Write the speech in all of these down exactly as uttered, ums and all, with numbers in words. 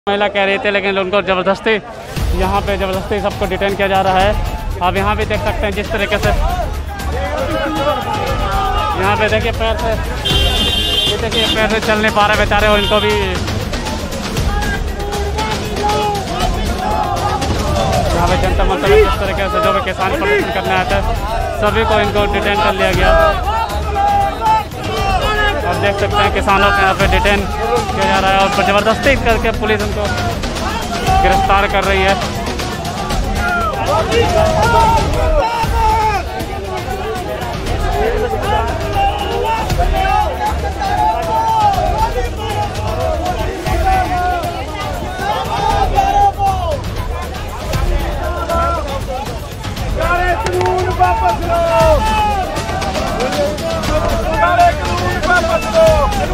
महिला कह रही थी, लेकिन उनको ज़बरदस्ती यहाँ पे ज़बरदस्ती सबको डिटेन किया जा रहा है। आप यहाँ भी देख सकते हैं जिस तरीके से यहाँ पे देखिए पैर से ये देखिए पैर से चल नहीं पा रहे बेचारे, और इनको भी यहाँ पे जनता मंत्र में जिस तरीके से जो भी किसान प्रदर्शन करने आते हैं सभी को इनको डिटेन कर लिया गया। आप देख सकते हैं किसानों को यहाँ पे डिटेन किया जा रहा है और ज़बरदस्ती करके पुलिस उनको गिरफ्तार कर रही है। वापस लो, वापस लो।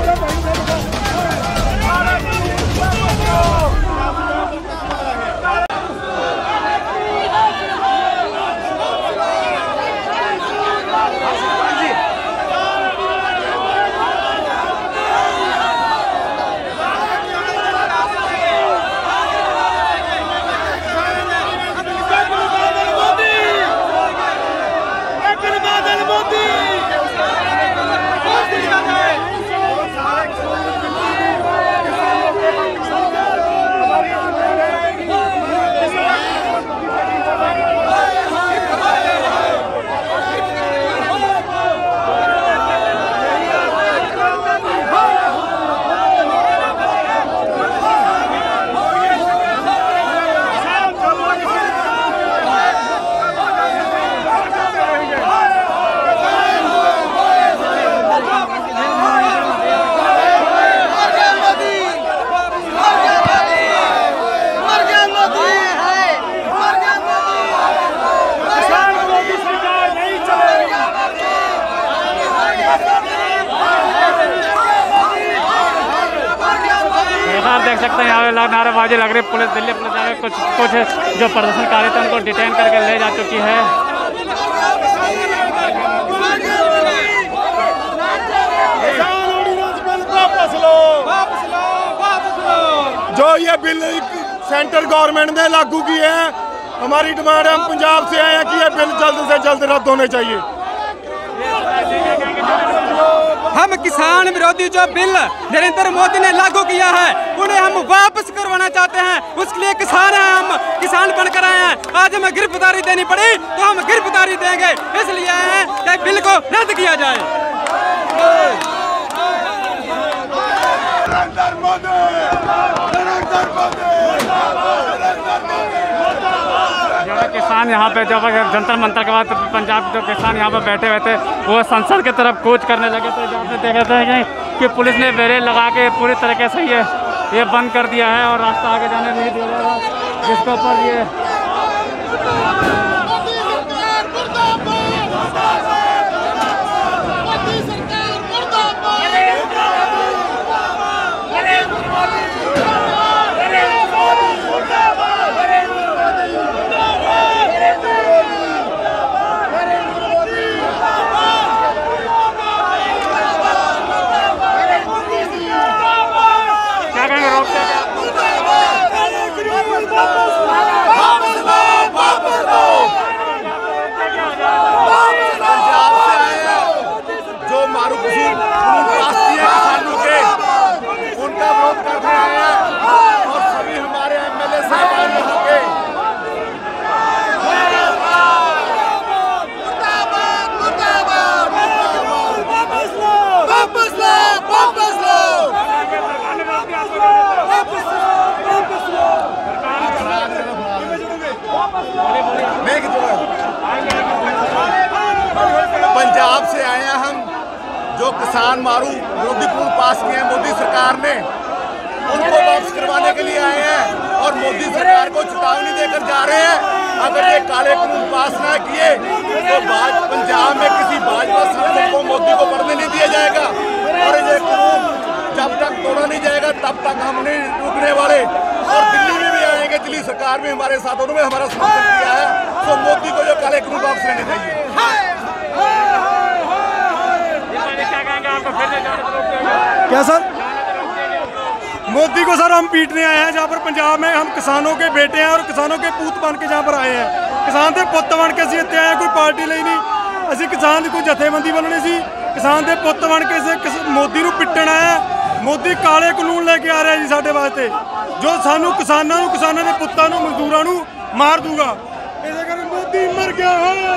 आप देख सकते हैं यहाँ पे नारेबाजी लग रही है। पुलिस दिल्ली पुलिस आगे कुछ कुछ जो प्रदर्शनकारी थे उनको डिटेन करके ले जा चुकी है। वापस लो, जो ये बिल सेंट्रल गवर्नमेंट ने लागू की है, हमारी डिमांड है, हम पंजाब से आए हैं कि ये बिल जल्द से जल्द रद्द होने चाहिए। हम किसान विरोधी जो बिल नरेंद्र मोदी ने लागू किया है उन्हें हम वापस करवाना चाहते हैं। उसके लिए किसान हैं, हम किसान बनकर आए हैं। आज हमें गिरफ्तारी देनी पड़ी तो हम गिरफ्तारी देंगे, इसलिए आए हैं कि बिल को रद्द किया जाए। किसान यहाँ पे जब जंतर मंतर के बाद पंजाब जो किसान यहाँ पे बैठे हुए थे वो संसद की तरफ कूच करने लगे थे, जहाँ पे देख रहे थे कि पुलिस ने बैरियर लगा के पूरी तरीके से ये ये बंद कर दिया है और रास्ता आगे जाने नहीं दिया जाएगा, जिसके ऊपर ये पंजाब से आए हैं हम, जो किसान मारू विरोधी कानून पास किए हैं मोदी सरकार ने, उनको वापस करवाने के लिए आए हैं और मोदी सरकार को चेतावनी देकर जा रहे हैं अगर ये काले कानून पास ना किए तो पंजाब में किसी भाजपा सांसद को मोदी को बढ़ने नहीं दिया जाएगा और ये कानून जब तक तोड़ा नहीं जाएगा तब तक हम नहीं रुकने वाले। और दिल्ली में भी आएंगे, दिल्ली सरकार भी हमारे साथ, उन्होंने हमारा समर्थन किया है। तो मोदी को जो काले कानून वापस लेने चाहिए। क्या कहेंगे आपको फिर क्या सर? मोदी को सर हम पीटने आए हैं, जहाँ पर पंजाब में हम किसानों के बेटे हैं और किसानों के पूत बन के जहाँ पर आए हैं। किसान के पुत बन के असीं इत्थे आए, कोई पार्टी ਲਈ नहीं, असीं किसान की कोई जथेबंदी बननी सी, किसान के पुत बन के असीं मोदी नूं पिट्टण आए हैं। मोदी काले कानून लेके आ रहा जी साडे वास्ते, जो सानू किसानों नूं, किसानों के पुत्तां नूं, मजदूरां नूं मार दूगा। इसे कर मोदी मर गया।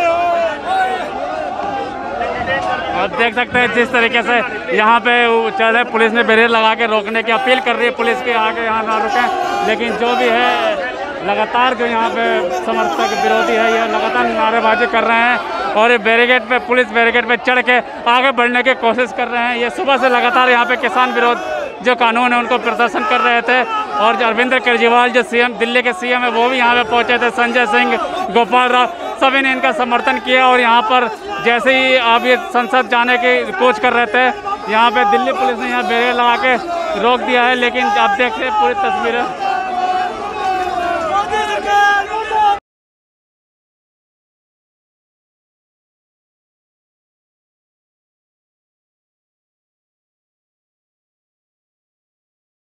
और देख सकते हैं जिस तरीके से यहाँ पे चले पुलिस ने बैरियर लगा के रोकने की अपील कर रही है पुलिस के आगे यहाँ ना रुकें, लेकिन जो भी है लगातार जो यहाँ पे समर्थक विरोधी है ये लगातार नारेबाजी कर रहे हैं और ये बैरिकेड पे पुलिस बैरिकेड पे चढ़ के आगे बढ़ने की कोशिश कर रहे हैं। ये सुबह से लगातार यहाँ पे किसान विरोध जो कानून है उनको प्रदर्शन कर रहे थे और जो अरविंद केजरीवाल जो सीएम दिल्ली के सीएम है वो भी यहाँ पे पहुँचे थे, संजय सिंह, गोपाल राव, सभी ने इनका समर्थन किया। और यहाँ पर जैसे ही आप ये संसद जाने की कोच कर रहे थे, यहाँ पे दिल्ली पुलिस ने यहाँ बैरियर लगा के रोक दिया है, लेकिन आप देख रहे हैं पूरी तस्वीरें